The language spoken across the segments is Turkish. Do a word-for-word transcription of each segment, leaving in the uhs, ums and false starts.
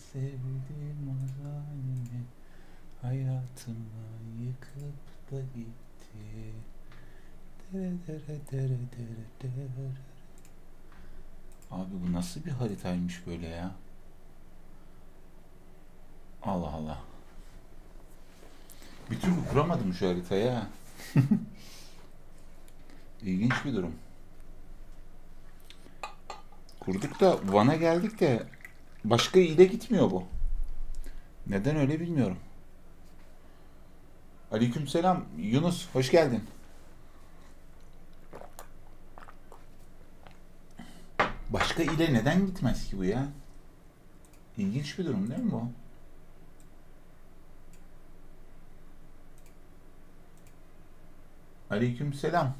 sevdim o zalimi, hayatımı yıkıp da gitti. Dere dere dere dere dere. Abi bu nasıl bir haritaymış böyle ya? Allah Allah. Bir türlü kuramadım şu haritayı ha. İlginç bir durum. Kurduk da Van'a geldik de başka ile gitmiyor bu. Neden öyle bilmiyorum. Aleykümselam Yunus, hoş geldin. Başka ile neden gitmez ki bu ya? İlginç bir durum değil mi bu? Aleykümselam.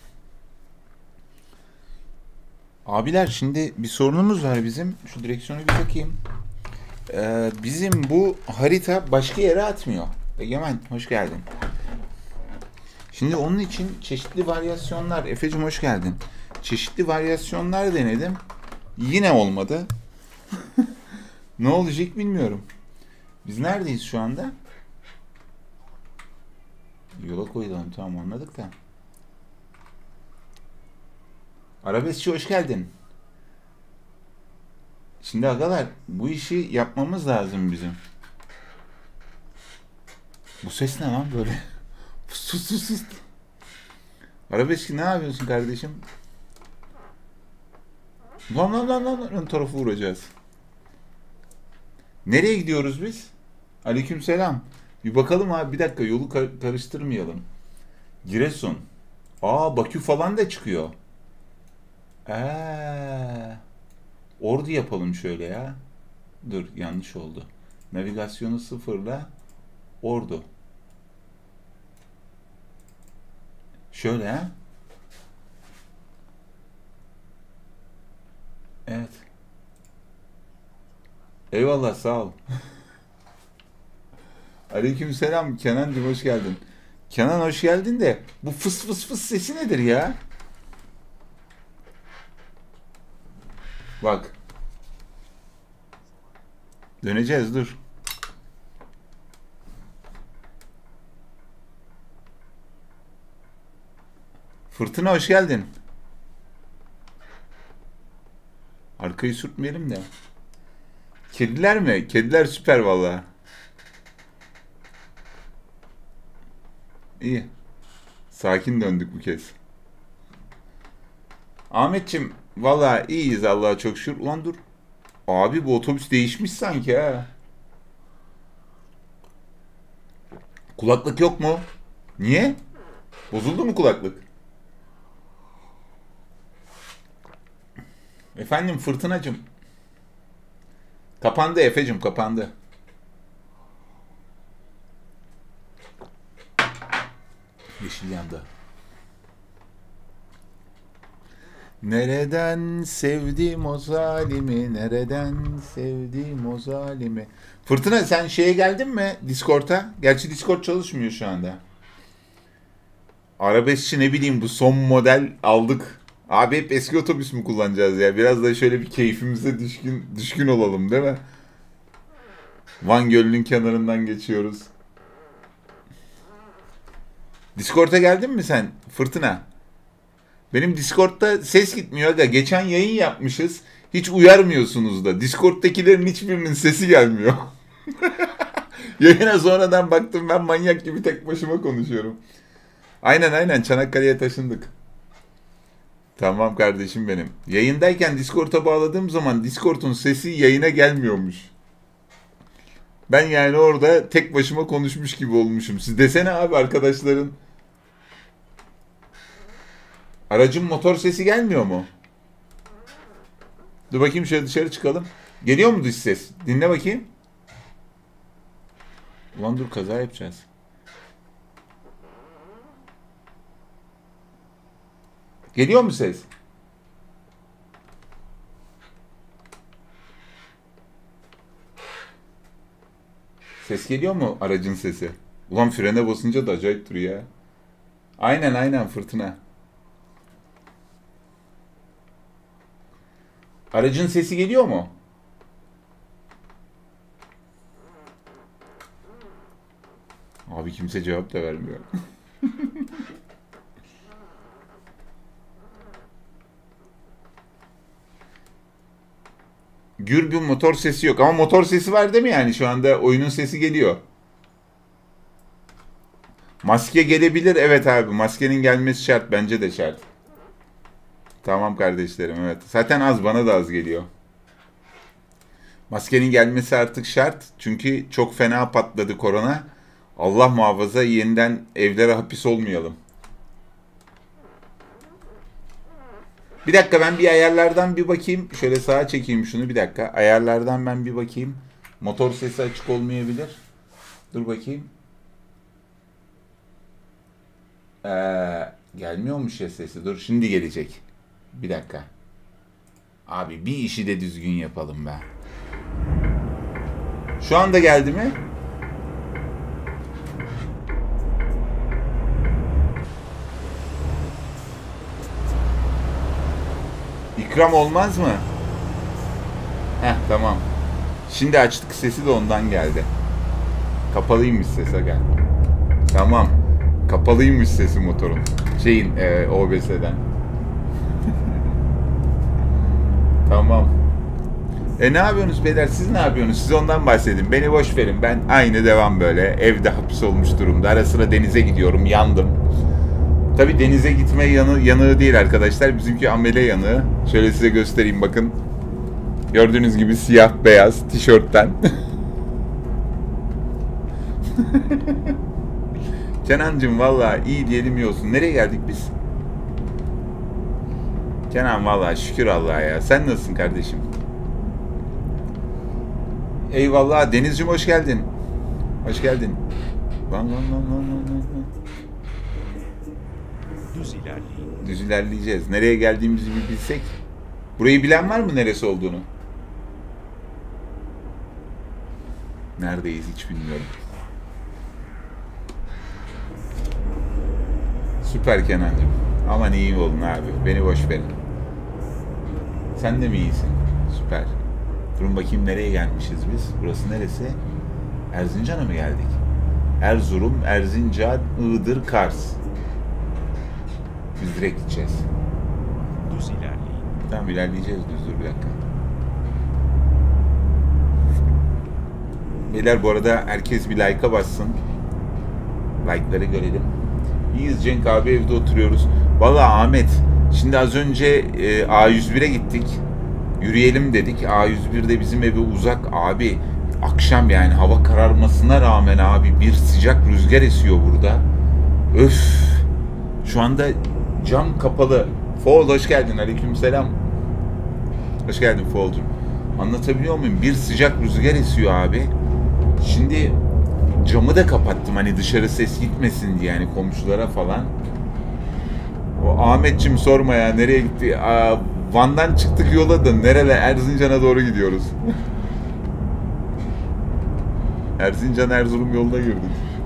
Abiler şimdi bir sorunumuz var bizim. Şu direksiyonu bir takayım. Ee, bizim bu harita başka yere atmıyor. Egemen hoş geldin. Şimdi onun için çeşitli varyasyonlar. Efe'cim hoş geldin. Çeşitli varyasyonlar denedim. Yine olmadı. Ne olacak bilmiyorum. Biz neredeyiz şu anda? Yola koyalım, tamam, anladık da. Arabeskçi hoş geldin. Şimdi agalar bu işi yapmamız lazım bizim. Bu ses ne lan böyle? Sus sus sus. Arabeskçi ne yapıyorsun kardeşim? Lan lan lan lan ön tarafı vuracağız. Nereye gidiyoruz biz? Aleykümselam. Bir bakalım abi, bir dakika, yolu kar- karıştırmayalım. Giresun. Aa, Bakü falan da çıkıyor. Eee, Ordu yapalım şöyle ya. Dur, yanlış oldu. Navigasyonu sıfırla Ordu. Şöyle ha. Evet. Eyvallah, sağ ol. Aleykümselam Kenancığım, hoş geldin. Kenan hoş geldin de bu fıs fıs fıs sesi nedir ya? Bak. Döneceğiz, dur. Fırtına hoş geldin. Arkayı sürtmeyelim de. Kediler mi? Kediler süper valla. İyi. Sakin döndük bu kez. Ahmetçim valla iyiyiz Allah'a çok şükür. Ulan dur. Abi bu otobüs değişmiş sanki ha. Kulaklık yok mu? Niye? Bozuldu mu kulaklık? Efendim fırtınacım. Kapandı Efe'cim, kapandı. Yeşil yanda. Nereden sevdim o zalimi, nereden sevdim o zalimi. Fırtına sen şeye geldin mi Discord'a? Gerçi Discord çalışmıyor şu anda. Arabeskçi ne bileyim, bu son model aldık. Abi hep eski otobüs mü kullanacağız ya? Biraz da şöyle bir keyfimize düşkün düşkün olalım değil mi? Van Gölü'nün kenarından geçiyoruz. Discord'a geldin mi sen Fırtına? Benim Discord'da ses gitmiyor aga. Geçen yayın yapmışız. Hiç uyarmıyorsunuz da. Discord'dakilerin hiçbirinin sesi gelmiyor. Yayına sonradan baktım, ben manyak gibi tek başıma konuşuyorum. Aynen aynen, Çanakkale'ye taşındık. Tamam kardeşim benim. Yayındayken Discord'a bağladığım zaman Discord'un sesi yayına gelmiyormuş. Ben yani orada tek başıma konuşmuş gibi olmuşum. Siz desene abi, arkadaşların. Aracın motor sesi gelmiyor mu? Dur bakayım, şöyle dışarı çıkalım. Geliyor mu dış ses? Dinle bakayım. Ulan dur, kaza yapacağız. Geliyor mu ses? Ses geliyor mu, aracın sesi? Ulan frene basınca da acayip duruyor ya. Aynen aynen Fırtına. Aracın sesi geliyor mu? Abi kimse cevap da vermiyor. Gür bir motor sesi yok ama motor sesi var değil mi yani şu anda oyunun sesi geliyor. Maske gelebilir evet abi maskenin gelmesi şart bence de şart. Tamam kardeşlerim evet zaten az bana da az geliyor. Maskenin gelmesi artık şart çünkü çok fena patladı korona. Allah muhafaza yeniden evlere hapis olmayalım. Bir dakika ben bir ayarlardan bir bakayım. Şöyle sağa çekeyim şunu bir dakika. Ayarlardan ben bir bakayım. Motor sesi açık olmayabilir. Dur bakayım. Ee, gelmiyormuş ya sesi. Dur şimdi gelecek. Bir dakika. Abi bir işi de düzgün yapalım be. Şu anda geldi mi? İkram olmaz mı? Heh tamam. Şimdi açtık sesi de ondan geldi. Kapalıymış ses aga. Tamam. Kapalıymış sesi motorun. Şeyin e, O B S'den. Tamam. E ne yapıyorsunuz beyler? Siz ne yapıyorsunuz? Siz ondan bahsedin. Beni boş verin. Ben aynı devam böyle. Evde hapis olmuş durumda. Ara sıra denize gidiyorum. Yandım. Tabii denize gitme yanı, yanığı değil arkadaşlar. Bizimki amele yanığı. Şöyle size göstereyim bakın. Gördüğünüz gibi siyah beyaz tişörtten. Kenancığım valla iyi diyelim iyi olsun. Nereye geldik biz? Kenan valla şükür Allah'a ya. Sen nasılsın kardeşim? Eyvallah. Denizciğim hoş geldin. Hoş geldin. Lan lan lan lan lan lan. Düz ilerleyin. Düz ilerleyeceğiz. Nereye geldiğimizi bir bilsek. Burayı bilen var mı neresi olduğunu? Neredeyiz hiç bilmiyorum. Süper Kenancığım. Aman iyi olun abi. Beni boş verin. Sen de mi iyisin? Süper. Durun bakayım nereye gelmişiz biz? Burası neresi? Erzincan'a mı geldik? Erzurum, Erzincan, Iğdır, Kars. Biz direkt gideceğiz. Düz ilerleyin. Tamam ilerleyeceğiz düz dur bir dakika. Beyler bu arada herkes bir like'a bassın. Like'ları görelim. İyiyiz Cenk abi evde oturuyoruz. Vallahi Ahmet şimdi az önce e, A yüz bire gittik. Yürüyelim dedik. A yüz bir de bizim evi uzak abi. Akşam yani hava kararmasına rağmen abi bir sıcak rüzgar esiyor burada. Öf. Şu anda cam kapalı. Foğul hoş geldin. Aleykümselam. Hoş geldin Foğul'cum. Anlatabiliyor muyum? Bir sıcak rüzgar esiyor abi. Şimdi camı da kapattım hani dışarı ses gitmesin diye yani komşulara falan. O Ahmetçim sorma ya nereye gitti? Aa, Van'dan çıktık yola da nerele? Erzincan'a doğru gidiyoruz. Erzincan Erzurum yoluna girdik.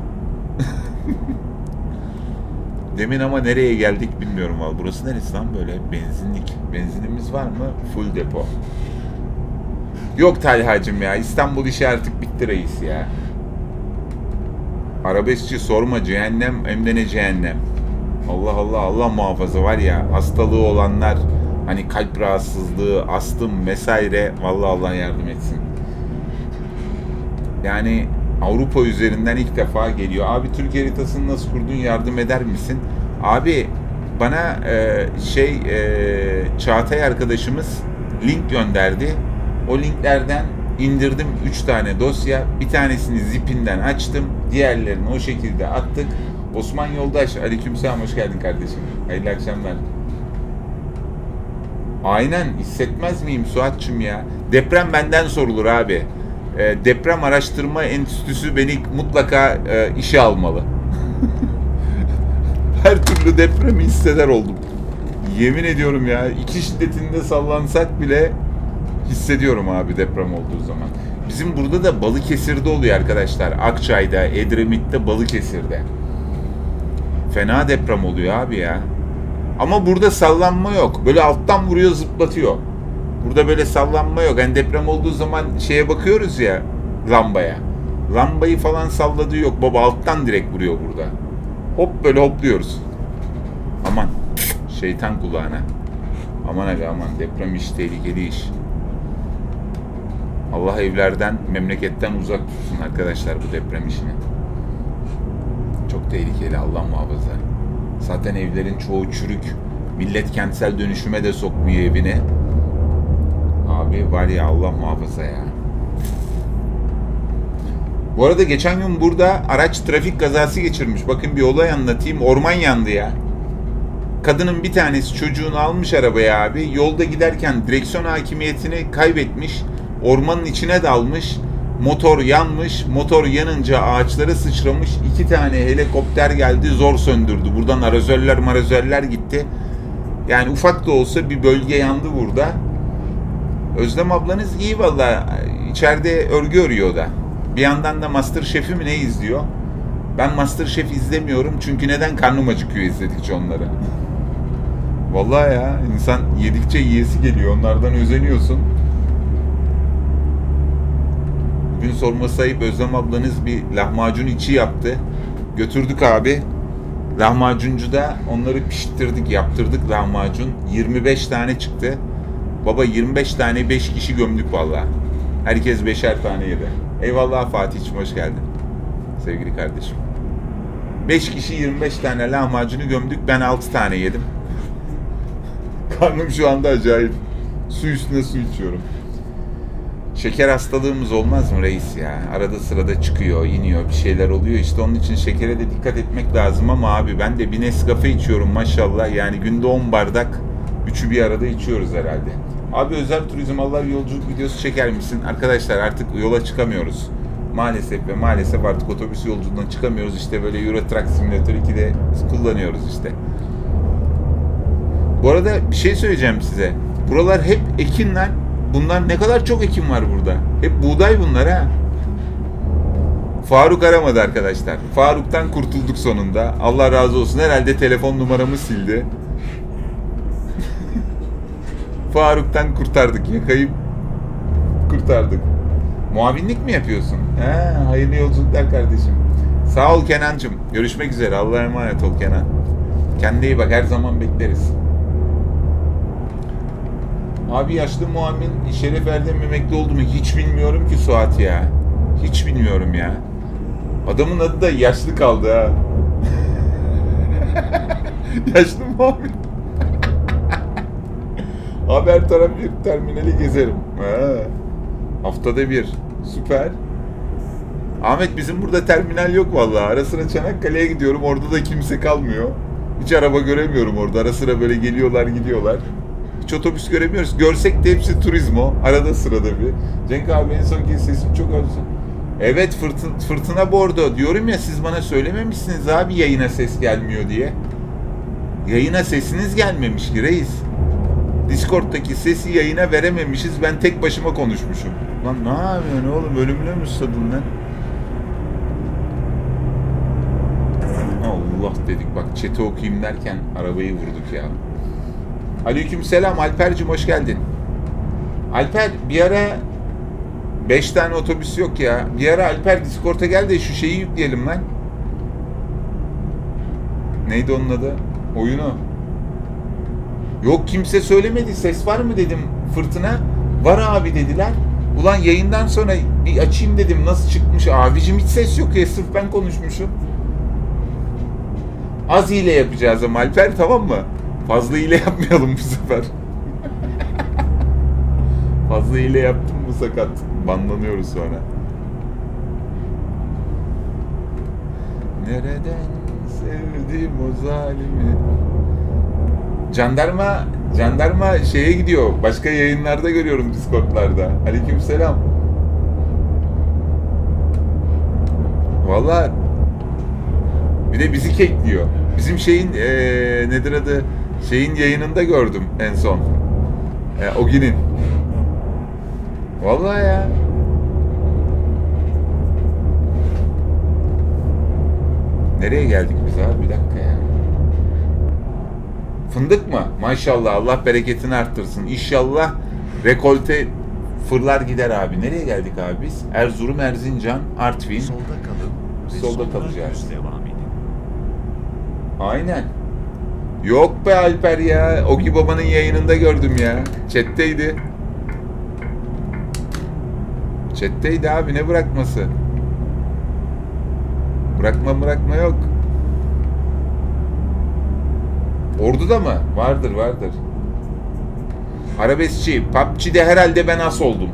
Demin ama nereye geldik bilmiyorum valla. Burası neresi lan böyle benzinlik? Benzinimiz var mı? Full depo. Yok Talhacım ya İstanbul işi artık bitti reis ya. Arabeskçi sorma cehennem hem de ne cehennem. Allah Allah Allah muhafaza var ya hastalığı olanlar hani kalp rahatsızlığı, astım vesaire vallahi Allah yardım etsin. Yani Avrupa üzerinden ilk defa geliyor. Abi Türk haritasını nasıl kurdun yardım eder misin? Abi bana e, şey e, Çağatay arkadaşımız link gönderdi. O linklerden indirdim üç tane dosya. Bir tanesini zipinden açtım. Diğerlerini o şekilde attık. Osman Yoldaş, aleykümselam hoş geldin kardeşim. Hayırlı akşamlar. Aynen hissetmez miyim Suat'cığım ya? Deprem benden sorulur abi. E, Deprem Araştırma Enstitüsü beni mutlaka e, işe almalı. Her türlü depremi hisseder oldum. Yemin ediyorum ya iki şiddetinde sallansak bile hissediyorum abi deprem olduğu zaman. Bizim burada da Balıkesir'de oluyor arkadaşlar. Akçay'da, Edremit'te, Balıkesir'de. Fena deprem oluyor abi ya. Ama burada sallanma yok. Böyle alttan vuruyor zıplatıyor. Burada böyle sallanma yok. Yani deprem olduğu zaman şeye bakıyoruz ya lambaya. Lambayı falan salladığı yok. Baba alttan direkt vuruyor burada. Hop böyle hopluyoruz. Aman. Şeytan kulağına. Aman aga aman. Deprem iş tehlikeli iş. Allah evlerden, memleketten uzak tutsun arkadaşlar bu deprem işini. Çok tehlikeli, Allah muhafaza. Zaten evlerin çoğu çürük. Millet kentsel dönüşüme de sokmuyor evini. Abi var ya, Allah muhafaza ya. Bu arada geçen gün burada araç trafik kazası geçirmiş. Bakın bir olay anlatayım. Orman yandı ya. Kadının bir tanesi çocuğunu almış arabaya abi. Yolda giderken direksiyon hakimiyetini kaybetmiş. Ormanın içine dalmış. Motor yanmış. Motor yanınca ağaçlara sıçramış. İki tane helikopter geldi. Zor söndürdü. Buradan aerozöller marazöller gitti. Yani ufak da olsa bir bölge yandı burada. Özlem ablanız iyi valla. İçeride örgü örüyor da. Bir yandan da MasterChef'i mi ne izliyor? Ben MasterChef izlemiyorum. Çünkü neden? Karnım acıkıyor izledikçe onları. Vallahi ya. İnsan yedikçe yiyesi geliyor. Onlardan özeniyorsun. Bugün sorması ayıp, Özlem ablanız bir lahmacun içi yaptı. Götürdük abi. Lahmacuncuda onları pişirttirdik, yaptırdık lahmacun. yirmi beş tane çıktı. Baba yirmi beş tane beş kişi gömdük vallahi. Herkes beşer tane yedi. Eyvallah Fatih'cim, hoş geldin. Sevgili kardeşim. beş kişi yirmi beş tane lahmacunu gömdük. Ben altı tane yedim. Karnım şu anda acayip. Su üstüne su içiyorum. Şeker hastalığımız olmaz mı reis ya? Arada sırada çıkıyor, iniyor, bir şeyler oluyor. İşte onun için şekere de dikkat etmek lazım ama abi ben de bir Nescafe içiyorum maşallah. Yani günde on bardak, üçü bir arada içiyoruz herhalde. Abi özel turizm Allah yolculuk videosu çeker misin? Arkadaşlar artık yola çıkamıyoruz. Maalesef ve maalesef artık otobüs yolculuğundan çıkamıyoruz. İşte böyle Euro Truck Simulator ikide kullanıyoruz işte. Bu arada bir şey söyleyeceğim size. Buralar hep ekinler. Bunlar ne kadar çok ekim var burada. Hep buğday bunlar ha. Faruk aramadı arkadaşlar. Faruk'tan kurtulduk sonunda. Allah razı olsun. Herhalde telefon numaramı sildi. Faruk'tan kurtardık. Yakayıp kurtardık. Muavinlik mi yapıyorsun? He, hayırlı yolculuklar kardeşim. Sağ ol Kenancığım. Görüşmek üzere. Allah'a emanet ol Kenan. Kendine iyi bak. Her zaman bekleriz. Abi yaşlı muavin Şeref Erdem emekli oldu mu? Hiç bilmiyorum ki Suat ya. Hiç bilmiyorum ya. Adamın adı da yaşlı kaldı ha. Yaşlı muavin. Abi her taraf bir terminali gezerim. Ha. Haftada bir. Süper. Ahmet bizim burada terminal yok vallahi. Ara sıra Çanakkale'ye gidiyorum. Orada da kimse kalmıyor. Hiç araba göremiyorum orada. Ara sıra böyle geliyorlar gidiyorlar. Hiç otobüs göremiyoruz. Görsek de hepsi turizmo. Arada sırada bir. Cenk abi en son kez sesim çok az. Evet fırtın, fırtına bordo. Diyorum ya siz bana söylememişsiniz abi yayına ses gelmiyor diye. Yayına sesiniz gelmemiş ki reis. Discord'daki sesi yayına verememişiz. Ben tek başıma konuşmuşum. Lan ne yapıyorsun oğlum? Ölümüne mi susadın lan? Allah dedik bak chat'i okuyayım derken arabayı vurduk ya. Aleykümselam Alper'cim hoş geldin. Alper bir ara beş tane otobüs yok ya. Bir ara Alper Discord'a gel de şu şeyi yükleyelim lan. Neydi onun adı? Oyunu. Yok kimse söylemedi. Ses var mı dedim fırtına. Var abi dediler. Ulan yayından sonra bir açayım dedim. Nasıl çıkmış abicim hiç ses yok ya. Sırf ben konuşmuşum. Az hile yapacağız ama Alper tamam mı? Fazla hile yapmayalım bu sefer. Fazla hile yaptım bu sakat. Banlanıyoruz sonra. Nereden sevdim o zalimi? Jandarma, jandarma şeye gidiyor. Başka yayınlarda görüyorum Discord'larda. Aleykümselam. Vallahi bir de bizi kekliyor. Bizim şeyin ee, nedir adı? Şeyin yayınında gördüm en son. E, Ogi'nin. Vallahi ya. Nereye geldik biz abi? Bir dakika ya. Fındık mı? Maşallah Allah bereketini arttırsın. İnşallah rekolte Fırlar gider abi. Nereye geldik abi biz? Erzurum, Erzincan, Artvin. Solda kalın ve Solda sonra kalacağız. düz devam edin. Aynen. Yok be Alper ya. Ogi Baba'nın yayınında gördüm ya. Chat'teydi. Chat'teydi abi, ne bırakması? Bırakma bırakma yok. Ordu'da mı? Vardır vardır. Arabeskçi. P U B G'de herhalde ben as oldum.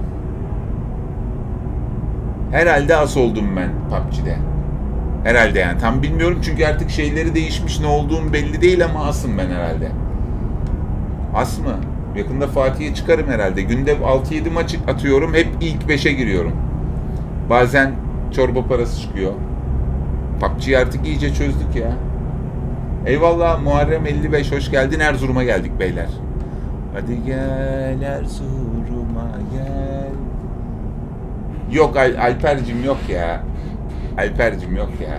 Herhalde as oldum ben P U B G'de. Herhalde yani. Tam bilmiyorum çünkü artık şeyleri değişmiş. Ne olduğum belli değil ama asım ben herhalde. As mı? Yakında Fatih'e çıkarım herhalde. Günde altı yedi maç atıyorum. Hep ilk beşe giriyorum. Bazen çorba parası çıkıyor. P U B G'yi artık iyice çözdük ya. Eyvallah Muharrem elli beş, hoş geldin. Erzurum'a geldik beyler. Hadi gel Erzurum'a gel. Yok Al Alper'cim yok ya. Alper'cim yok ya.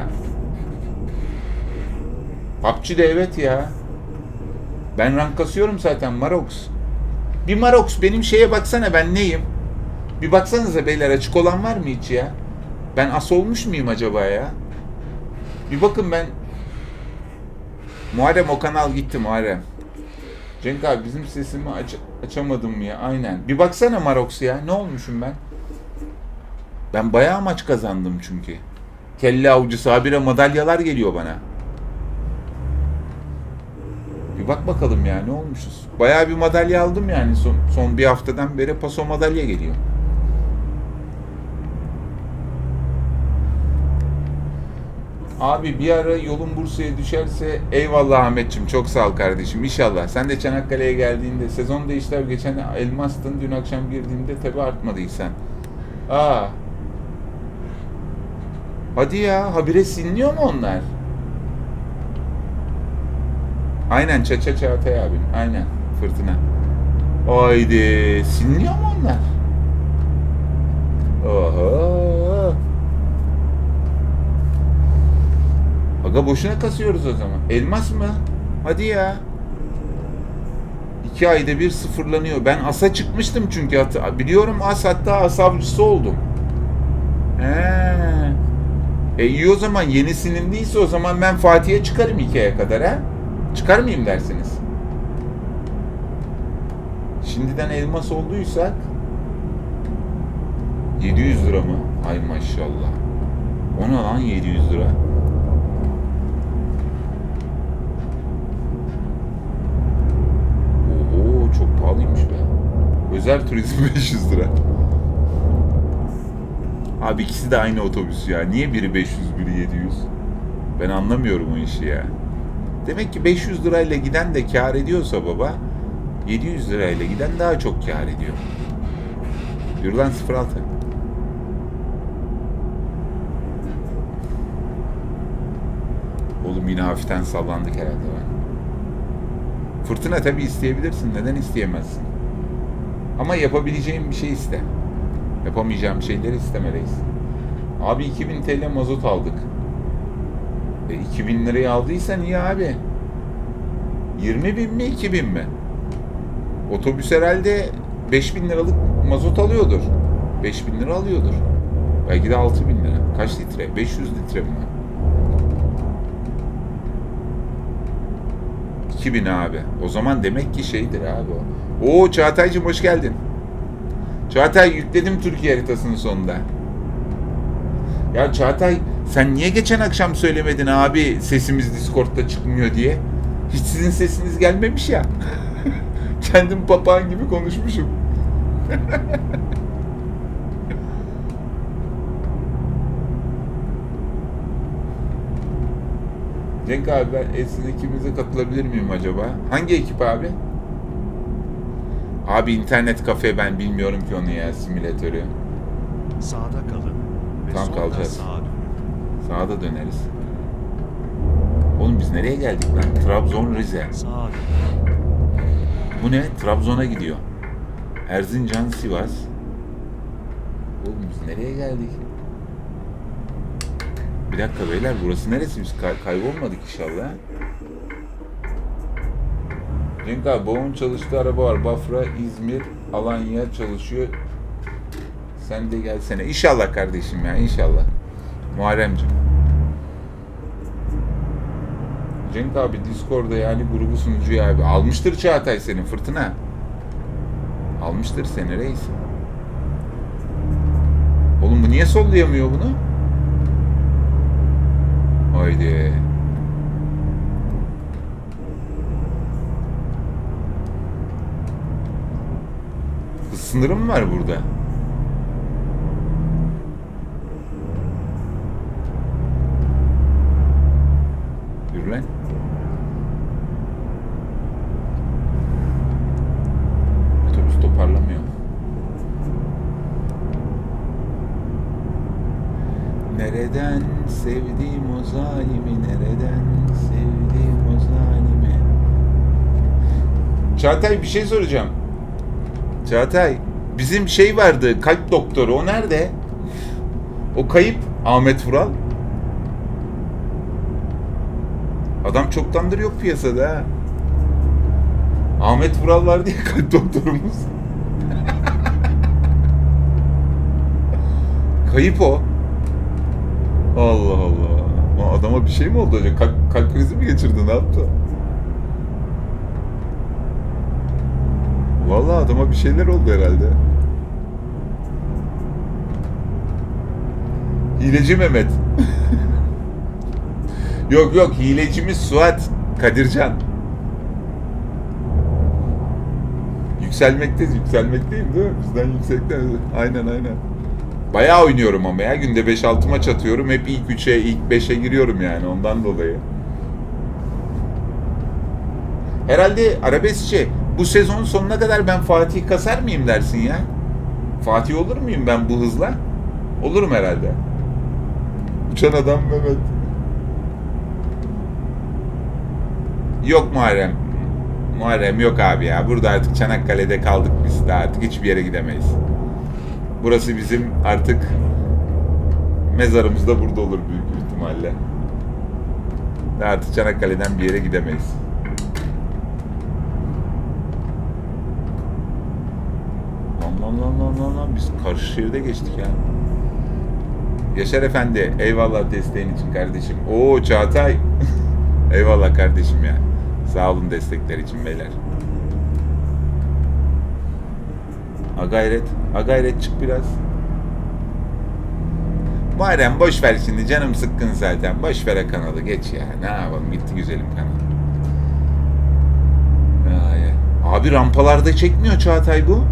P U B G'de evet ya. Ben rank kasıyorum zaten Marox. Bir Marox benim şeye baksana, ben neyim? Bir baksanıza beyler, açık olan var mı hiç ya? Ben as olmuş muyum acaba ya? Bir bakın ben. Muharrem o kanal gitti Muharrem. Cenk abi bizim sesimi aç açamadım ya, aynen. Bir baksana Marox ya, ne olmuşum ben? Ben bayağı maç kazandım çünkü. Kelle avcısı habire madalyalar geliyor bana. Bir bak bakalım ya, ne olmuşuz? Bayağı bir madalya aldım yani son, son bir haftadan beri paso madalya geliyor. Abi bir ara yolun Bursa'ya düşerse eyvallah Ahmetciğim, çok sağ ol kardeşim, inşallah. Sen de Çanakkale'ye geldiğinde sezon değişti abi, geçen elmastın, dün akşam girdiğimde tabi artmadıysan. Aa. Hadi ya, habire siliniyor mu onlar? Aynen Çaça Çağatay abim, aynen Fırtına. Haydi siliniyor mu onlar? Oho. Aga boşuna kasıyoruz o zaman. Elmas mı? Hadi ya. İki ayda bir sıfırlanıyor. Ben asa çıkmıştım çünkü. Hatta, biliyorum as, hatta as avcısı oldum. He. E iyi o zaman, yeni silindiyse o zaman ben Fatih'e çıkarım iki aya kadar ha. Çıkar mıyım dersiniz? Şimdiden elmas olduysak yedi yüz lira mı? Ay maşallah. Ona lan yedi yüz lira. Oho çok pahalıymış be. Özel turizm beş yüz lira. Abi ikisi de aynı otobüs ya. Niye biri beş yüz, biri yedi yüz? Ben anlamıyorum o işi ya. Demek ki beş yüz lirayla giden de kâr ediyorsa baba, yedi yüz lirayla giden daha çok kâr ediyor. Yürü lan sıfır altı. Oğlum yine hafiften sallandık herhalde ben. Fırtına tabi isteyebilirsin. Neden isteyemezsin? Ama yapabileceğim bir şey iste. Yapamayacağım şeyleri istemeliyiz. Abi iki bin T L mazot aldık. E iki bin lirayı aldıysan iyi abi. yirmi bin mi iki bin mi? Otobüs herhalde beş bin liralık mazot alıyordur. beş bin lira alıyordur. Belki de altı bin lira. Kaç litre? beş yüz litre mi var? iki bin abi. O zaman demek ki şeydir abi o. Oo Çağatay'cığım hoş geldin. Çağatay yükledim Türkiye haritasının sonunda. Ya Çağatay sen niye geçen akşam söylemedin abi sesimiz Discord'da çıkmıyor diye? Hiç sizin sesiniz gelmemiş ya. Kendim papağan gibi konuşmuşum. Cenk abi ben Esin ekibimize katılabilir miyim acaba? Hangi ekip abi? Abi internet kafe, ben bilmiyorum ki onu ya, simülatörü. Sağda kalın ve Tam sonra kalacağız. sağa dönün. Sağda döneriz. Oğlum biz nereye geldik lan? Trabzon, Rize. Sağa dönün. Bu ne? Trabzon'a gidiyor. Erzincan, Sivas. Oğlum biz nereye geldik? Bir dakika beyler, burası neresi? Biz kay kaybolmadık inşallah. Cenk abi babamın çalıştığı araba var. Bafra, İzmir, Alanya çalışıyor. Sen de gelsene. İnşallah kardeşim ya, inşallah. Muharremciğim. Cenk abi Discord'da yani grubu sunucuyu abi. Almıştır Çağatay senin Fırtına. Almıştır seni reis. Oğlum bu niye sollayamıyor bunu? Haydi. Hız sınırı mı var burada? Yürü lan. Otobüs toparlamıyor. Nereden sevdim o zalimi, nereden sevdim o zalimi. Çağatay bir şey soracağım. Çağatay, bizim şey vardı, kalp doktoru, o nerede? O kayıp, Ahmet Vural. Adam çoktandır yok piyasada ha. Ahmet Vural var diye kalp doktorumuz. Kayıp o. Allah Allah. O adama bir şey mi oldu acaba? Kalp, kalp krizi mi geçirdi? Ne yaptı? Vallahi adama bir şeyler oldu herhalde. Hileci Mehmet. Yok yok, hilecimiz Suat Kadircan. Yükselmekteyiz, yükselmekteyim değil mi? Bizden yüksekten. Aynen aynen. Bayağı oynuyorum ama ya. Günde beş altı maç atıyorum. Hep ilk üçe, ilk beşe giriyorum yani ondan dolayı. Herhalde arabeskçi bu sezon sonuna kadar ben Fatih kasar mıyım dersin ya? Fatih olur muyum ben bu hızla? Olurum herhalde. Uçan adam Mehmet. Yok Muharrem. Muharrem yok abi ya. Burada artık Çanakkale'de kaldık biz de, artık hiçbir yere gidemeyiz. Burası bizim artık mezarımız da burada olur büyük ihtimalle. Artık Çanakkale'den bir yere gidemeyiz. Lan lan lan lan lan, biz Karşıyaka'da geçtik ya. Yaşar Efendi, eyvallah desteğin için kardeşim. Oo Çağatay. Eyvallah kardeşim ya. Sağ olun destekler için beyler. A gayret. A gayret çık biraz. Muharrem boş ver şimdi, canım sıkkın zaten. Boş ver kanalı, geç ya. Ne yapalım, gitti güzelim kanal. Ay, abi rampalarda çekmiyor Çağatay bu.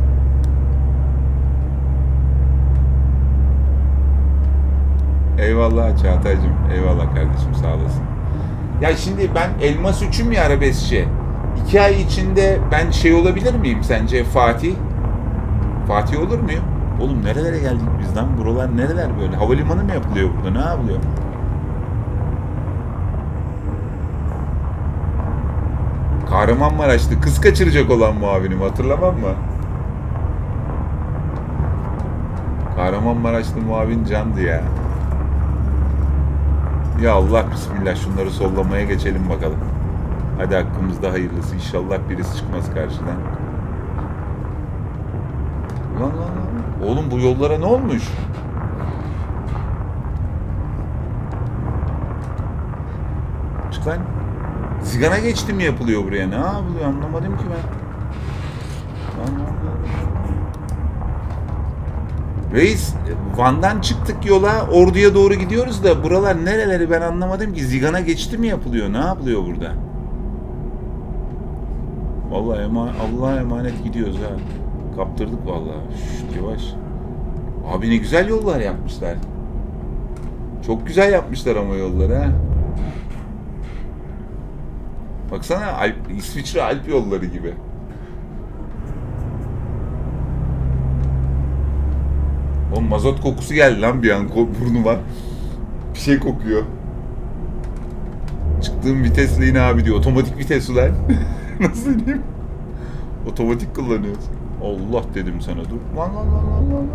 Eyvallah Çağatay'cığım. Eyvallah kardeşim, sağ olasın. Ya şimdi ben Elmas üçüm ya arabeskçi. İki ay içinde ben şey olabilir miyim sence Fatih? Fatih olur muyum? Oğlum nerelere geldik biz lan? Buralar nereler böyle? Havalimanı mı yapılıyor burada? Ne yapılıyor? Kahramanmaraş'ta kız kaçıracak olan muavinim, hatırlamam mı? Kahramanmaraşlı muavin candı ya. Ya Allah bismillah, şunları sollamaya geçelim bakalım. Hadi hakkımızda hayırlısı. İnşallah birisi çıkmaz karşıdan. Lan lan lan. Oğlum bu yollara ne olmuş? Çık lan. Zigana geçti mi yapılıyor buraya? Ne yapılıyor anlamadım ki ben. Lan lan lan. Reis, Van'dan çıktık yola, Ordu'ya doğru gidiyoruz da buralar nereleri ben anlamadım ki. Zigana geçti mi yapılıyor? Ne yapılıyor burada? Vallahi ema Allah'a emanet gidiyoruz ha. Kaptırdık vallahi. Şşt, yavaş. Abi ne güzel yollar yapmışlar. Çok güzel yapmışlar ama yolları ha. Baksana Alp, İsviçre Alp yolları gibi. O mazot kokusu geldi lan bir an burnuma. Bir şey kokuyor. Çıktığım vitesle yine abi diyor. Otomatik vites ulan. Nasıl diyeyim? Otomatik kullanıyoruz. Allah dedim sana, dur. Lan lan lan lan lan.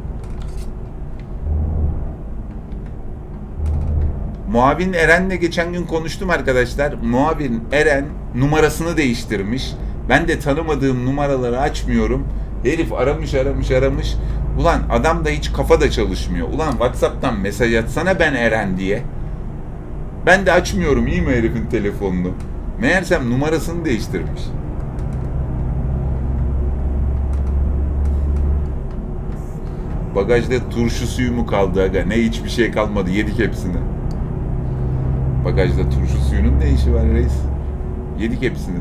Muavin Eren'le geçen gün konuştum arkadaşlar. Muavin Eren numarasını değiştirmiş. Ben de tanımadığım numaraları açmıyorum. Herif aramış aramış aramış. Ulan adam da hiç kafa da çalışmıyor. Ulan WhatsApp'tan mesaj atsana ben Eren diye. Ben de açmıyorum, iyi mi herifin telefonunu? Meğersem numarasını değiştirmiş. Bagajda turşu suyu mu kaldı aga? Ne, hiçbir şey kalmadı. Yedik hepsini. Bagajda turşu suyunun ne işi var reis? Yedik hepsini.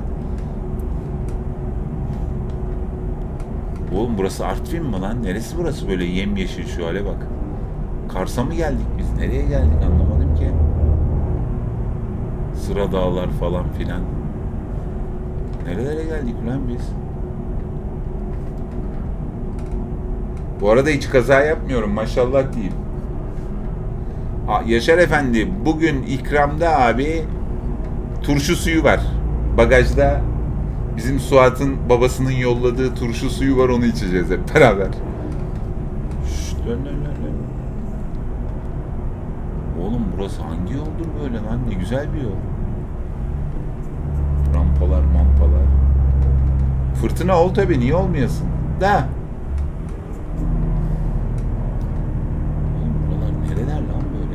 Oğlum burası Artvin mi lan? Neresi burası böyle yemyeşil, şu hale bak. Kars'a mı geldik biz? Nereye geldik anlamadım ki. Sıra dağlar falan filan. Nerelere geldik lan biz? Bu arada hiç kaza yapmıyorum maşallah diyeyim. Aa, Yaşar Efendi, bugün ikramda abi turşu suyu var. Bagajda bizim Suat'ın babasının yolladığı turşu suyu var, onu içeceğiz hep beraber. Şşt, dön dön dön dön. Oğlum burası hangi yoldur böyle lan? Ne güzel bir yol. Rampalar mampalar. Fırtına ol tabi, niye olmayasın? Da. Oğlum buralar nereler lan böyle?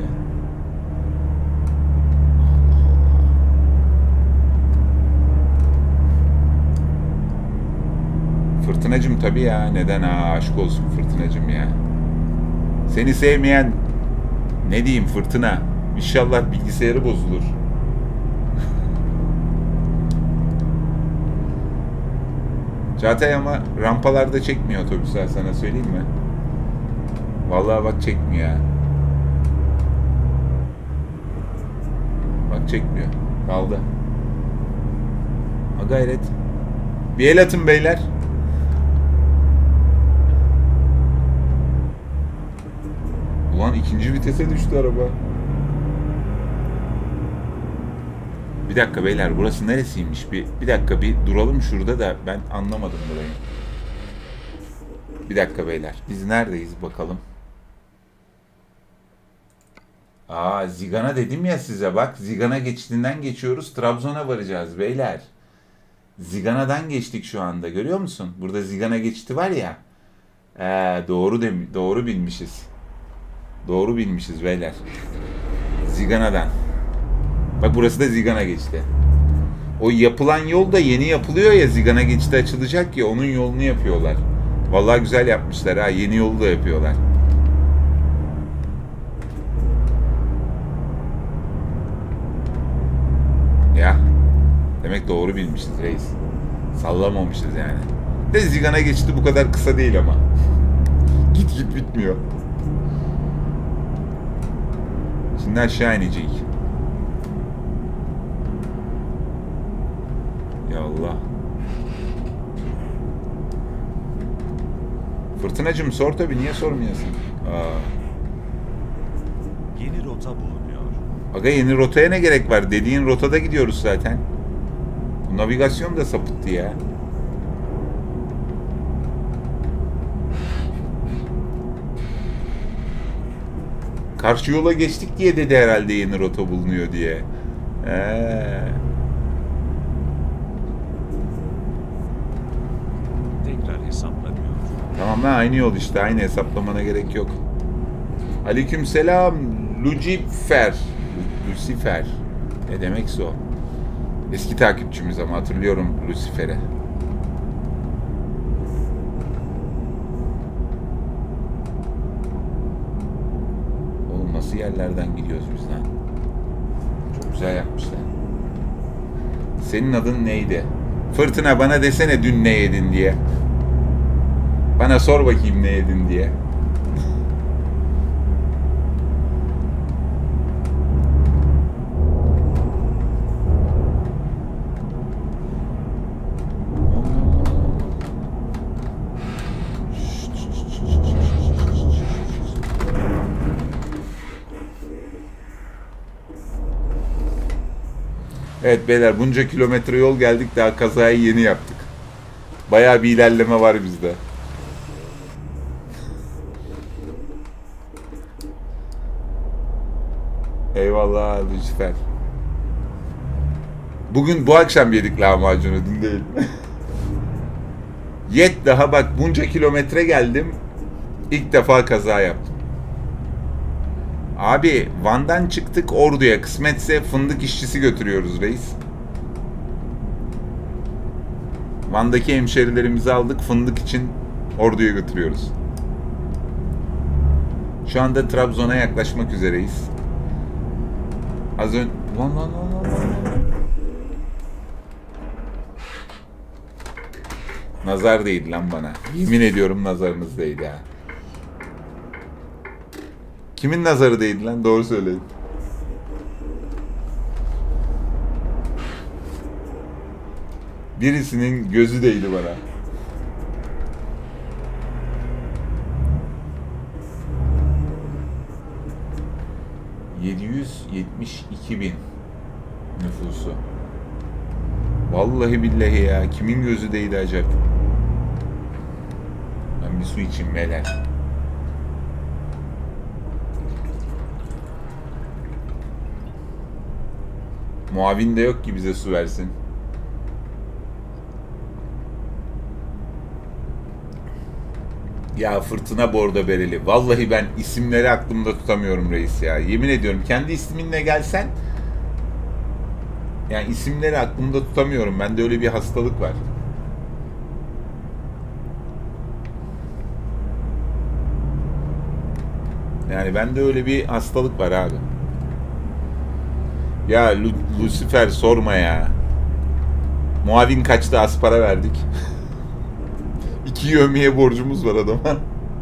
Allah Allah. Fırtınacım tabi ya. Neden ha? Aşk olsun fırtınacım ya. Seni sevmeyen ne diyeyim fırtına? İnşallah bilgisayarı bozulur. Çağatay ama rampalarda çekmiyor otobüsler, sana söyleyeyim mi? Vallahi bak çekmiyor ha. Bak çekmiyor. Kaldı. Ha gayret. Bir el atın beyler. Ulan ikinci vitese düştü araba. Bir dakika beyler, burası neresiymiş? Bir, bir dakika bir duralım şurada da, ben anlamadım burayı. Bir dakika beyler, biz neredeyiz bakalım. Aa, Zigana dedim ya size, bak Zigana geçtiğinden geçiyoruz, Trabzon'a varacağız beyler. Zigana'dan geçtik şu anda, görüyor musun? Burada Zigana geçti var ya. Ee, doğru dem doğru bilmişiz. Doğru bilmişiz beyler. Zigana'dan. Bak burası da Zigana geçti. O yapılan yol da yeni yapılıyor ya, Zigana geçti açılacak ya, onun yolunu yapıyorlar. Vallahi güzel yapmışlar ha, yeni yolu da yapıyorlar. Ya demek doğru bilmişiz reis. Sallamamışız yani. De Zigana geçti bu kadar kısa değil ama. Git git bitmiyor. Şimdi aşağı inecek. Ya Allah. Fırtınacım sor tabi, niye sormuyorsun? Aa. Yeni rota bulunuyor. Aga yeni rotaya ne gerek var? Dediğin rotada gidiyoruz zaten. Bu navigasyon da sapıttı ya. Karşı yola geçtik diye dedi herhalde yeni rota bulunuyor diye. Ee. Tekrar hesaplanıyor. Tamam lan, aynı yol işte, aynı, hesaplamana gerek yok. Aleykümselam Lucifer. Lucifer. Ne demekse o. Eski takipçimiz ama hatırlıyorum Lucifer'i. Oğlum nasıl yerlerden gidiyoruz biz lan? Çok güzel yapmışlar. Senin adın neydi? Fırtına, bana desene dün ne yedin diye. Bana sor bakayım ne yedin diye. Evet beyler, bunca kilometre yol geldik, daha kazayı yeni yaptık. Bayağı bir ilerleme var bizde. Eyvallah Lucifer. Bugün bu akşam yedik lahmacunu, dün değil. Yet daha bak, bunca kilometre geldim. İlk defa kaza yaptım. Abi Van'dan çıktık Ordu'ya. Kısmetse fındık işçisi götürüyoruz reis. Van'daki hemşerilerimizi aldık. Fındık için Ordu'ya götürüyoruz. Şu anda Trabzon'a yaklaşmak üzereyiz. Az önce... Lan lan lan lan lan. Nazar değdi lan bana. Yemin ediyorum nazarınız değdi ha. Kimin nazarı değdi lan? Doğru söyleyin. Birisinin gözü değdi bana. yedi yüz yetmiş iki bin nüfusu. Vallahi billahi ya. Kimin gözü değdi acaba? Ben bir su içeyim beyler. Muavin de yok ki bize su versin. Ya Fırtına Bordo Bereli. Vallahi ben isimleri aklımda tutamıyorum reis ya. Yemin ediyorum kendi isminle gelsen, yani isimleri aklımda tutamıyorum. Bende öyle bir hastalık var. Yani bende öyle bir hastalık var abi. Ya Lu- Lucifer sorma ya. Muavin kaçtı, az para verdik. İki yövmeye borcumuz var adama.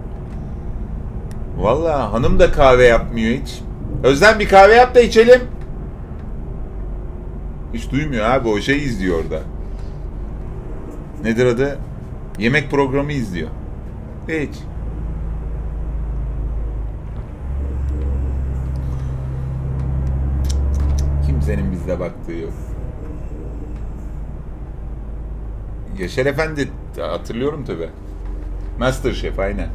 Vallahi hanım da kahve yapmıyor hiç. Özlem bir kahve yap da içelim. Hiç duymuyor abi, o şey izliyor orada. Nedir adı? Yemek programı izliyor. Hiç. Kimsenin bizde baktığı yok. Yaşar Efendi hatırlıyorum tabi. Masterchef aynen.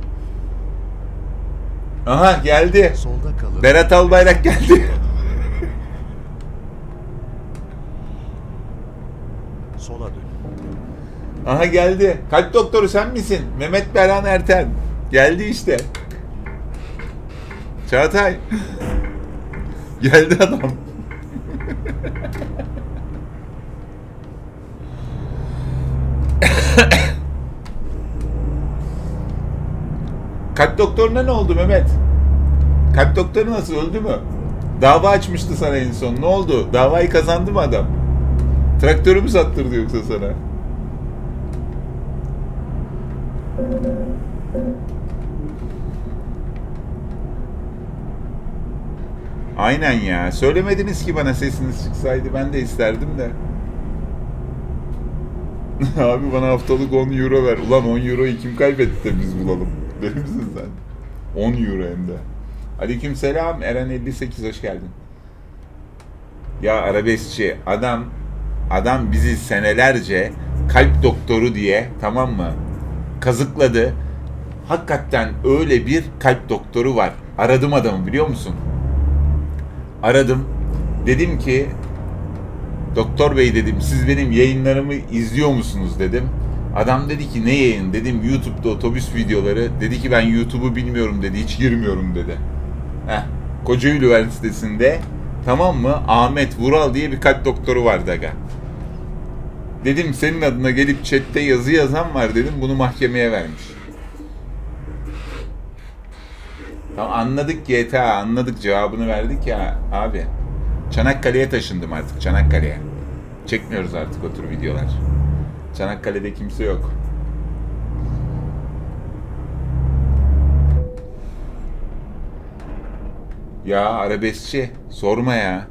Aha geldi. Solda kalın. Berat Albayrak geldi. Sola dön. Aha geldi. Kalp doktoru sen misin? Mehmet Berhan Erten. Geldi işte. Çağatay. Geldi adam. Kalp doktoruna ne oldu Mehmet? Kalp doktoru nasıl, öldü mü? Dava açmıştı sana en son. Ne oldu? Davayı kazandı mı adam? Traktörü mü sattırdı yoksa sana? Aynen ya. Söylemediniz ki bana, sesiniz çıksaydı ben de isterdim de. Abi bana haftalık on euro ver. Ulan on euroyu kim kaybetti de biz bulalım? Deli misin sen? on euro hem de. Aleyküm selam. Eren elli sekiz hoş geldin. Ya arabeskçi adam adam bizi senelerce kalp doktoru diye, tamam mı, kazıkladı. Hakikaten öyle bir kalp doktoru var. Aradım adamı, biliyor musun? Aradım. Dedim ki doktor bey dedim, siz benim yayınlarımı izliyor musunuz dedim. Adam dedi ki ne yayın? Dedim YouTube'da otobüs videoları. Dedi ki ben YouTube'u bilmiyorum dedi. Hiç girmiyorum dedi. Heh. Kocaeli Üniversitesi'nde, tamam mı, Ahmet Vural diye bir kalp doktoru vardı aga. Dedim senin adına gelip chatte yazı yazan var dedim. Bunu mahkemeye vermiş. Tamam anladık G T A, anladık, cevabını verdik ya abi. Çanakkale'ye taşındım artık, Çanakkale'ye. Çekmiyoruz artık o tür videolar. Çanakkale'de kimse yok. Ya arabeskçi sorma ya.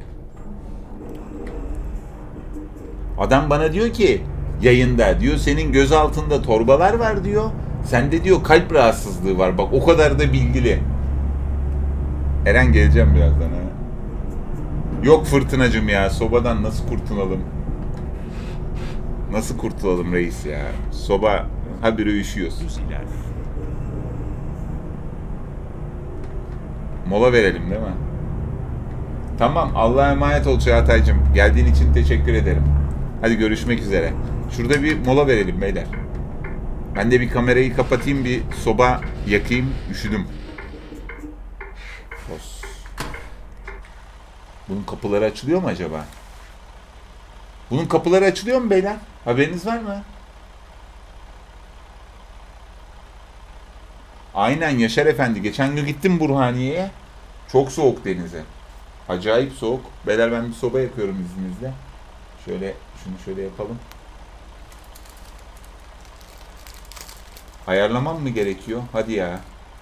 Adam bana diyor ki yayında, diyor senin göz altında torbalar var diyor. Sende diyor kalp rahatsızlığı var. Bak o kadar da bilgili. Eren geleceğim birazdan ha. Yok fırtınacım ya, sobadan nasıl kurtulalım? Nasıl kurtulalım reis ya? Soba habire üşüyoruz. Düz ilerle. Mola verelim değil mi? Tamam, Allah'a emanet ol Çağatay'cığım. Geldiğin için teşekkür ederim. Hadi görüşmek üzere. Şurada bir mola verelim beyler. Ben de bir kamerayı kapatayım, bir soba yakayım. Üşüdüm. Os. Bunun kapıları açılıyor mu acaba? Bunun kapıları açılıyor mu beyler? Haberiniz var mı? Aynen Yaşar Efendi. Geçen gün gittim Burhaniye'ye. Çok soğuk denize. Acayip soğuk. Beyler ben bir soba yakıyorum izninizle. Şöyle şunu şöyle yapalım. Ayarlamam mı gerekiyor? Hadi ya.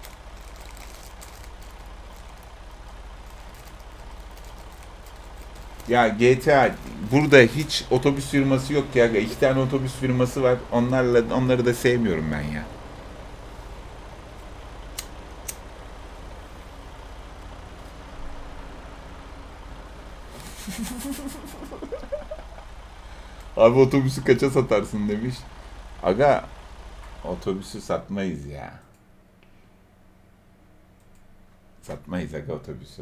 Ya G T A burada hiç otobüs firması yok ya. İki tane otobüs firması var. Onlarla onları da sevmiyorum ben ya. Abi otobüsü kaça satarsın demiş. Aga otobüsü satmayız ya. Satmayız aga otobüsü.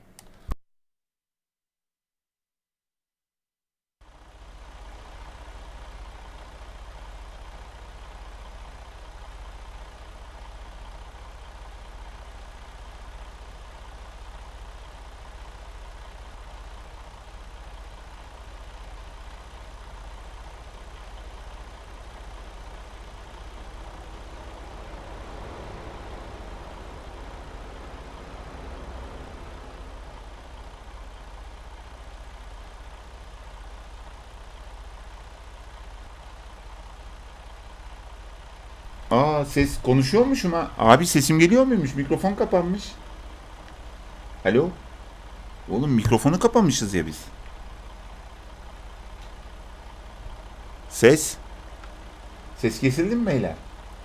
Aa ses konuşuyormuşum ha. Abi sesim geliyor muymuş? Mikrofon kapanmış. Alo? Oğlum mikrofonu kapamışız ya biz. Ses? Ses kesildi mi beyler?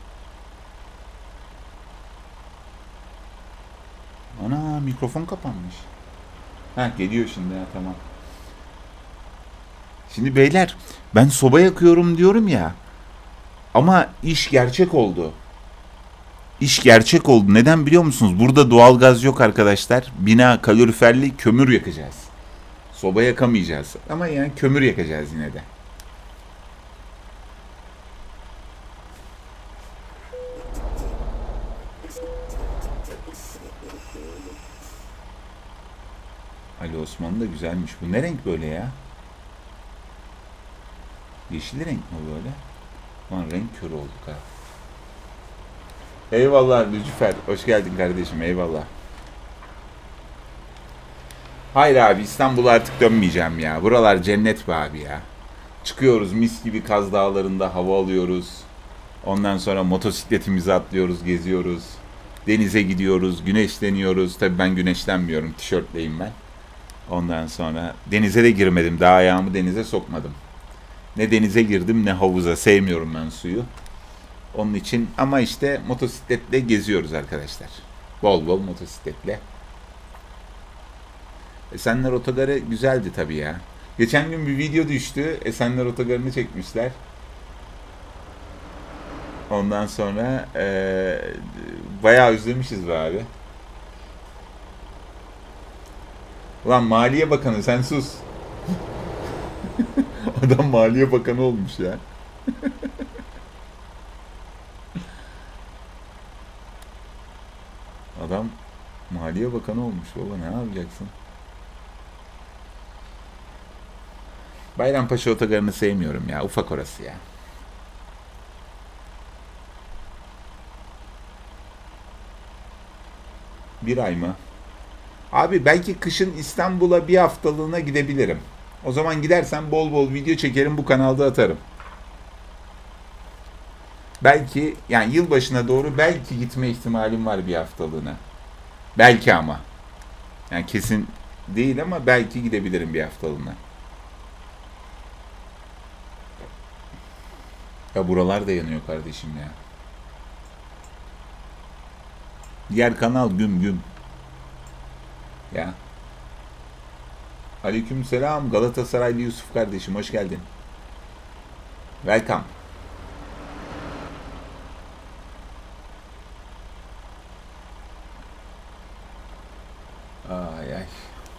Ana mikrofon kapanmış. Ha geliyor şimdi ha tamam. Şimdi beyler ben soba yakıyorum diyorum ya. Ama iş gerçek oldu. İş gerçek oldu. Neden biliyor musunuz? Burada doğalgaz yok arkadaşlar. Bina kaloriferli, kömür yakacağız. Soba yakamayacağız. Ama yani kömür yakacağız yine de. Ali Osman da güzelmiş. Bu ne renk böyle ya? Yeşil renk mi böyle? Lan renk körü olduk ha. Eyvallah Lücifer. Hoş geldin kardeşim. Eyvallah. Hayır abi İstanbul'a artık dönmeyeceğim ya. Buralar cennet be abi ya. Çıkıyoruz mis gibi Kaz Dağları'nda hava alıyoruz. Ondan sonra motosikletimizi atlıyoruz, geziyoruz. Denize gidiyoruz, güneşleniyoruz. Tabii ben güneşlenmiyorum. Tişörtleyim ben. Ondan sonra denize de girmedim. Daha ayağımı denize sokmadım. Ne denize girdim ne havuza. Sevmiyorum ben suyu. Onun için ama işte motosikletle geziyoruz arkadaşlar. Bol bol motosikletle. Esenler Otogarı güzeldi tabii ya. Geçen gün bir video düştü. Esenler Otogarı'nı çekmişler. Ondan sonra ee, bayağı özlemişiz be abi. Ulan Maliye Bakanı sen sus. Adam Maliye Bakanı olmuş ya. Adam Maliye Bakanı olmuş baba, ne yapacaksın? Bayrampaşa Otogarı'nı sevmiyorum ya. Ufak orası ya. Bir ay mı? Abi belki kışın İstanbul'a bir haftalığına gidebilirim. O zaman gidersem bol bol video çekerim, bu kanalda atarım. Belki yani yılbaşına doğru belki gitme ihtimalim var bir haftalığına. Belki ama. Yani kesin değil ama belki gidebilirim bir haftalığına. Ya buralar da yanıyor kardeşim ya. Diğer kanal güm güm. Ya. Aleykümselam Galatasaraylı Yusuf kardeşim, hoş geldin. Welcome. Ay ay.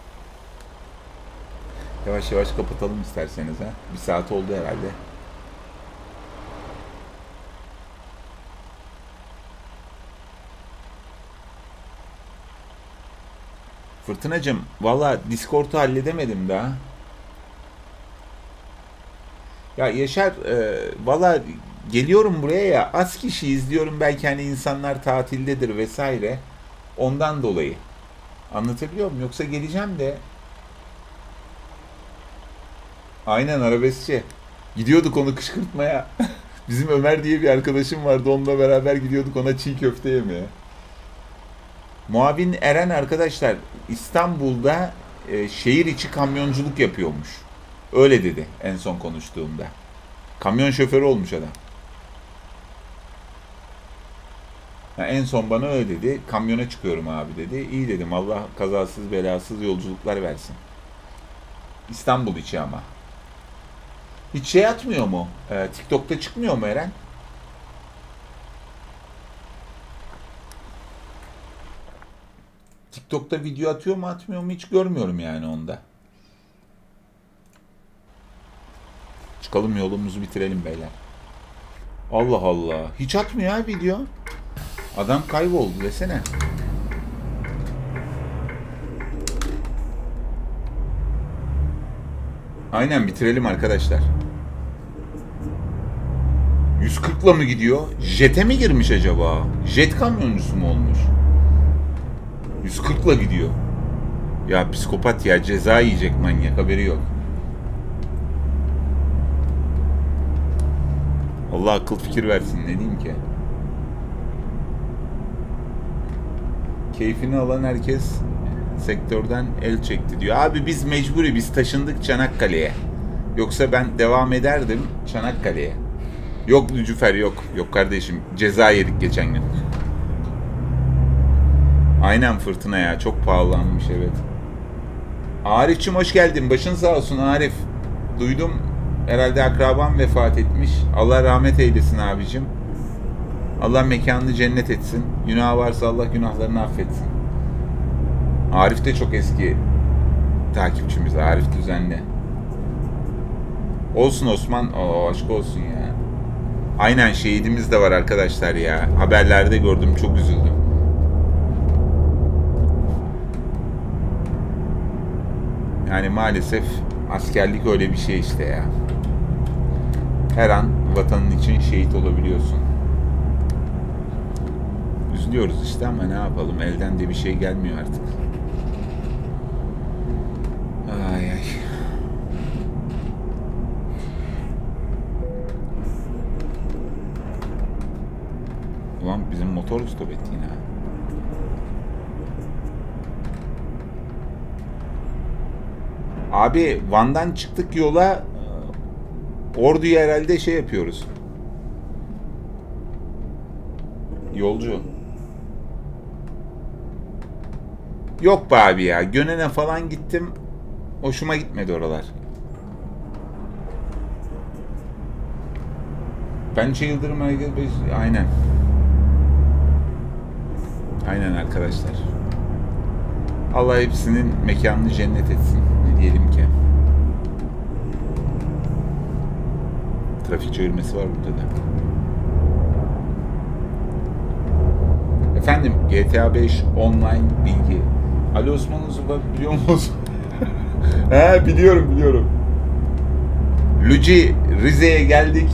Yavaş yavaş kapatalım isterseniz ha. Bir saat oldu herhalde. Fırtınacığım valla Discord'u halledemedim daha. Ya Yaşar e, valla geliyorum buraya ya az kişi izliyorum belki hani insanlar tatildedir vesaire. Ondan dolayı. Anlatabiliyor muyum? Yoksa geleceğim de. Aynen arabeskçi. Gidiyorduk onu kışkırtmaya. Bizim Ömer diye bir arkadaşım vardı. Onunla beraber gidiyorduk ona çiğ köfte yemeye. Muavin Eren arkadaşlar İstanbul'da e, şehir içi kamyonculuk yapıyormuş. Öyle dedi en son konuştuğumda. Kamyon şoförü olmuş adam. Ya en son bana öyle dedi. Kamyona çıkıyorum abi dedi. İyi dedim. Allah kazasız belasız yolculuklar versin. İstanbul içi ama. Hiç şey atmıyor mu? Ee, TikTok'ta çıkmıyor mu Eren? TikTok'ta video atıyor mu atmıyor mu hiç görmüyorum yani onda. Çıkalım yolumuzu bitirelim beyler. Allah Allah. Hiç atmıyor ha video. Adam kayboldu desene. Aynen bitirelim arkadaşlar. yüz kırkla mı gidiyor? Jet'e mi girmiş acaba? Jet kamyoncusu mu olmuş? yüz kırkla gidiyor. Ya psikopat ya ceza yiyecek manyak haberi yok. Allah akıl fikir versin ne diyeyim ki? Keyfini alan herkes sektörden el çekti diyor. Abi biz mecburi biz taşındık Çanakkale'ye. Yoksa ben devam ederdim Çanakkale'ye. Yok Lücifer yok. Yok kardeşim ceza yedik geçen gün. Aynen fırtına ya çok pahalanmış evet. Arif'cim hoş geldin. Başın sağ olsun Arif. Duydum herhalde akraban vefat etmiş. Allah rahmet eylesin abicim. Allah mekanını cennet etsin. Günah varsa Allah günahlarını affetsin. Arif de çok eski takipçimiz. Arif düzenli. Olsun Osman. Oo, aşk olsun ya. Aynen şehidimiz de var arkadaşlar ya. Haberlerde gördüm çok üzüldüm. Yani maalesef askerlik öyle bir şey işte ya. Her an vatanın için şehit olabiliyorsun. Üzülüyoruz işte ama ne yapalım elden de bir şey gelmiyor artık. Ay ay. Ulan bizim motor stop etti yine. Abi Van'dan çıktık yola Ordu'ya herhalde şey yapıyoruz. Yolcu. Yok be abi ya. Gönen'e falan gittim. Hoşuma gitmedi oralar. Pençe Yıldırım Hareket aynen. Aynen arkadaşlar. Allah hepsinin mekanını cennet etsin. Ne diyelim ki. Trafik çevirmesi var burada da. Efendim G T A beş online bilgi. Ali Osman Uzun'u biliyor musunuz? He biliyorum biliyorum. Luci Rize'ye geldik.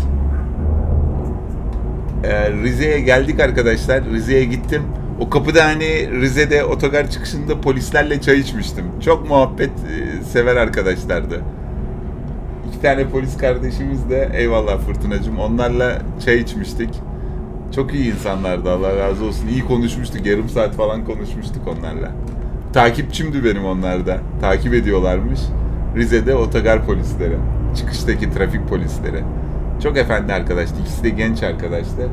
Ee, Rize'ye geldik arkadaşlar. Rize'ye gittim. O kapıda hani Rize'de otogar çıkışında polislerle çay içmiştim. Çok muhabbet e, sever arkadaşlardı. İki tane polis kardeşimiz de eyvallah Fırtınacığım. Onlarla çay içmiştik. Çok iyi insanlardı Allah razı olsun. İyi konuşmuştuk. Yarım saat falan konuşmuştuk onlarla. Takipçimdi benim onlar da. Takip ediyorlarmış. Rize'de otogar polisleri. Çıkıştaki trafik polisleri. Çok efendi arkadaştı. İkisi de genç arkadaşlar.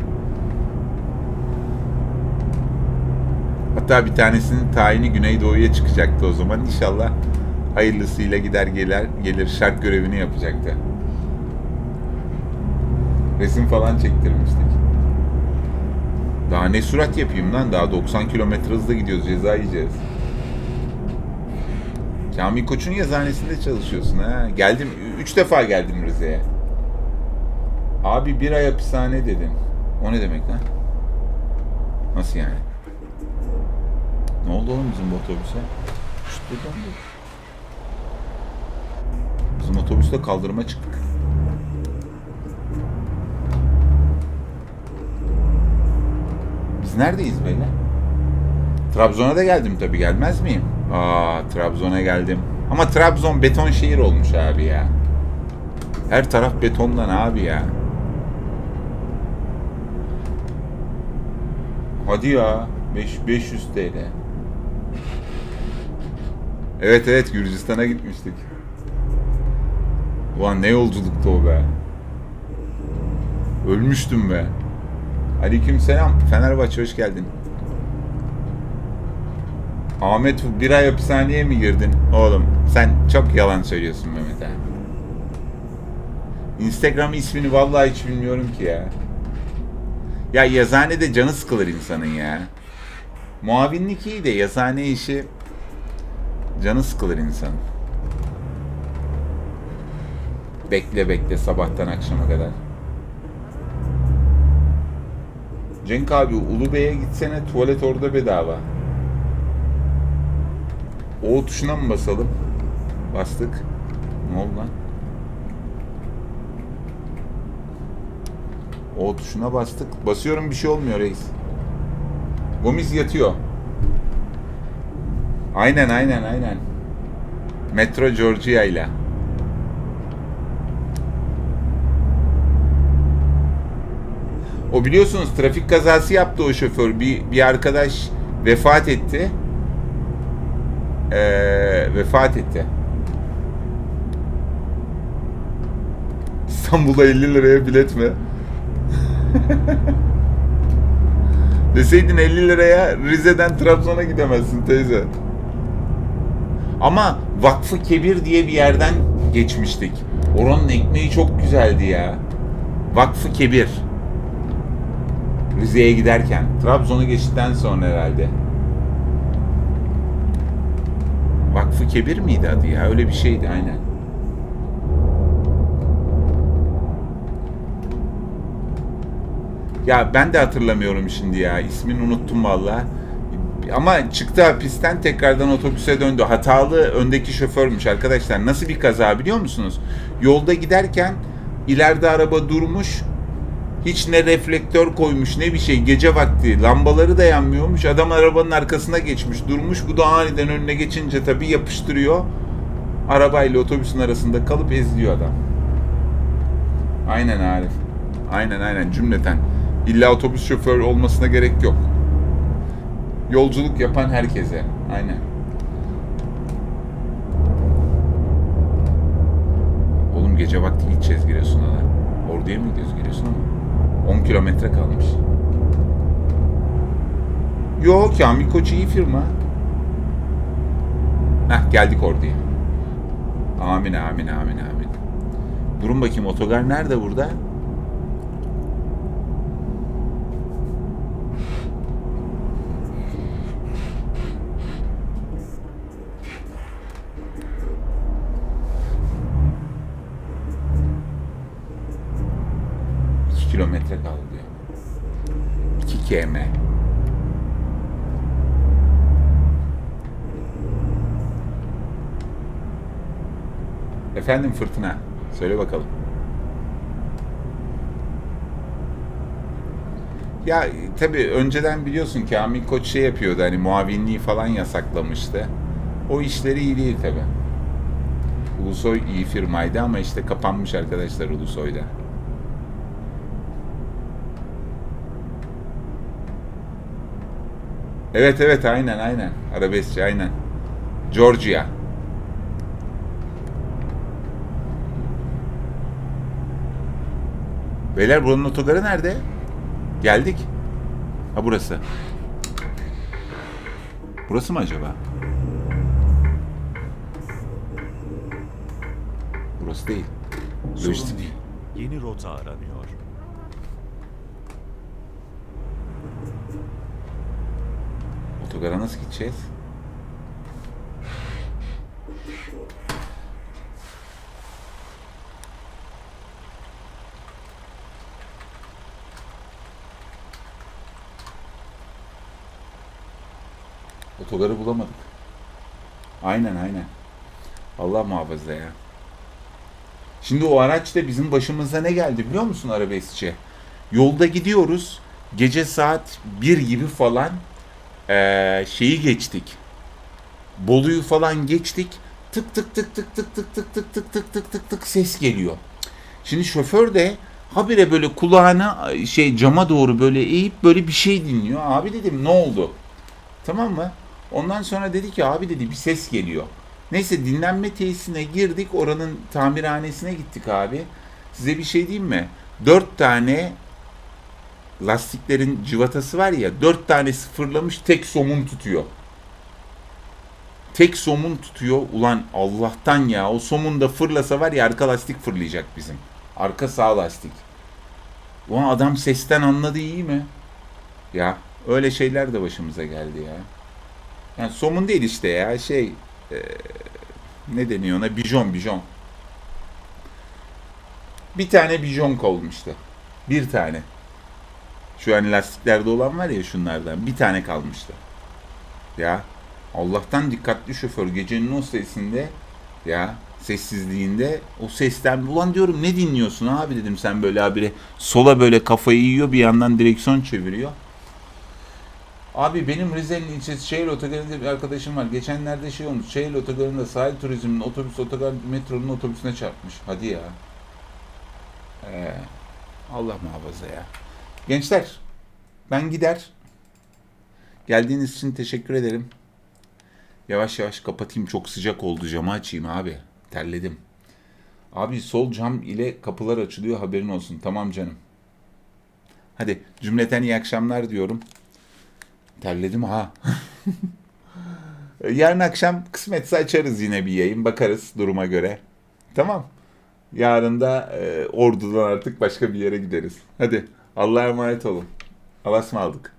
Hatta bir tanesinin tayini Güneydoğu'ya çıkacaktı o zaman. İnşallah hayırlısıyla gider gelir, gelir şark görevini yapacaktı. Resim falan çektirmiştik. Daha ne sürat yapayım lan? Daha doksan kilometre hızla gidiyoruz. Ceza yiyeceğiz. Kamil Koç'un yazıhanesinde çalışıyorsun ha. Geldim. Üç defa geldim Rize'ye. Abi bir ay hapishane dedin. O ne demek lan? Nasıl yani? Ne oldu oğlum bizim bu otobüse? İşte buradan da. Bizim otobüsle kaldırıma çıktık. Biz neredeyiz beyler? Trabzon'a da geldim tabii, gelmez miyim? Aa, Trabzon'a geldim. Ama Trabzon beton şehir olmuş abi ya. Her taraf betondan abi ya. Hadi ya. beş yüz T L. Evet evet, Gürcistan'a gitmiştik. Ulan ne yolculuktu o be. Ölmüştüm be. Aleykümselam. Fenerbahçe hoş geldin. Ahmet, bir ay hapishaneye mi girdin? Oğlum sen çok yalan söylüyorsun Mehmet abi. Instagram ismini vallahi hiç bilmiyorum ki ya. Ya yazıhanede canı sıkılır insanın ya. Muavinlik iyi de yazıhane işi canı sıkılır insanın. Bekle bekle sabahtan akşama kadar. Cenk abi, Ulubey'e gitsene, tuvalet orada bedava. O tuşuna mı basalım? Bastık. Ne oldu lan? O tuşuna bastık. Basıyorum, bir şey olmuyor reis. Gomis yatıyor. Aynen aynen aynen. Metro Georgia ile. O biliyorsunuz trafik kazası yaptı o şoför. Bir, bir arkadaş vefat etti. Ee, vefat etti. İstanbul'a elli liraya bilet mi? Deseydin elli liraya Rize'den Trabzon'a gidemezsin teyze. Ama Vakfı Kebir diye bir yerden geçmiştik. Oranın ekmeği çok güzeldi ya. Vakfı Kebir. Rize'ye giderken. Trabzon'u geçtikten sonra herhalde. Vakfı Kebir miydi adı ya? Öyle bir şeydi aynen. Ya ben de hatırlamıyorum şimdi ya. İsmini unuttum valla. Ama çıktı hapisten, tekrardan otobüse döndü. Hatalı öndeki şoförmüş arkadaşlar. Nasıl bir kaza biliyor musunuz? Yolda giderken ileride araba durmuş. Hiç ne reflektör koymuş ne bir şey. Gece vakti lambaları da yanmıyormuş. Adam arabanın arkasına geçmiş, durmuş. Bu da aniden önüne geçince tabii yapıştırıyor. Arabayla otobüsün arasında kalıp eziliyor adam. Aynen Arif. Aynen aynen cümleten. İlla otobüs şoförü olmasına gerek yok. Yolculuk yapan herkese. Aynen. Oğlum gece vakti gideceğiz Giresun'a da. Ordu'ya mı gidiyoruz Giresun'a mı? on kilometre kalmış. Yo, Kamil Koç iyi firma. Heh, geldik Ordu'ya. Amin amin amin amin. Durun bakayım, otogar nerede burada? iki kilometre kaldı diyor. iki kilometre. Efendim Fırtına, söyle bakalım. Ya tabii önceden biliyorsun Kamil Koç şey yapıyordu, hani muavinliği falan yasaklamıştı. O işleri iyi değil tabii. Ulusoy iyi firmaydı ama işte kapanmış arkadaşlar Ulusoy'da. Evet evet aynen aynen. Arabeskçi aynen. Georgia. Beyler buranın otogarı nerede? Geldik. Ha burası. Burası mı acaba? Burası değil. Sorun değil. Yeni rota aranıyor. Otogara nasıl gideceğiz? Otogarı bulamadık. Aynen aynen. Allah muhafaza ya. Şimdi o araçta bizim başımıza ne geldi biliyor musun arabeskçi? Yolda gidiyoruz. Gece saat bir gibi falan ee, şeyi geçtik. Bolu'yu falan geçtik. Tık tık tık tık tık tık tık tık tık tık tık tık tık ses geliyor. Şimdi şoför de habire böyle kulağını şey cama doğru böyle eğip böyle bir şey dinliyor. Abi dedim ne oldu? Tamam mı? Ondan sonra dedi ki abi dedi bir ses geliyor. Neyse dinlenme tesisine girdik. Oranın tamirhanesine gittik abi. Size bir şey diyeyim mi? Dört tane lastiklerin cıvatası var ya. Dört tanesi fırlamış tek somun tutuyor. Tek somun tutuyor. Ulan Allah'tan ya. O somun da fırlasa var ya arka lastik fırlayacak bizim. Arka sağ lastik. Ulan adam sesten anladı iyi mi? Ya öyle şeyler de başımıza geldi ya. Yani somun değil işte ya şey e, ne deniyor ona bijon bijon. Bir tane bijon kalmıştı. Bir tane. Şu an lastiklerde olan var ya şunlardan. Bir tane kalmıştı. Ya Allah'tan dikkatli şoför gecenin o sesinde ya sessizliğinde o sesten ulan diyorum ne dinliyorsun abi dedim sen böyle abi sola böyle kafayı yiyor bir yandan direksiyon çeviriyor. Abi benim Rize'nin ilçesi Şehir Otogarı'nda bir arkadaşım var. Geçenlerde şey olmuş. Şehir Otogarı'nda sahil turizminin otobüs otogar metronun otobüsüne çarpmış. Hadi ya. Ee, Allah muhafaza ya. Gençler ben gider. Geldiğiniz için teşekkür ederim. Yavaş yavaş kapatayım. Çok sıcak oldu. Camı açayım abi. Terledim. Abi sol cam ile kapılar açılıyor. Haberin olsun. Tamam canım. Hadi cümleten iyi akşamlar diyorum. Terledim ha. Yarın akşam kısmetse açarız yine bir yayın. Bakarız duruma göre. Tamam. Yarın da e, Ordu'dan artık başka bir yere gideriz. Hadi Allah'a emanet olun. Allah'a ısmarladık.